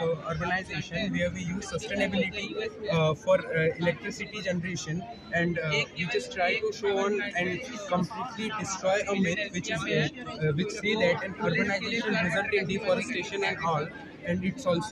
urbanization, where we use sustainability for electricity generation, and we just try to show on and completely destroy a myth which say that an urbanization result in deforestation and all, and it's also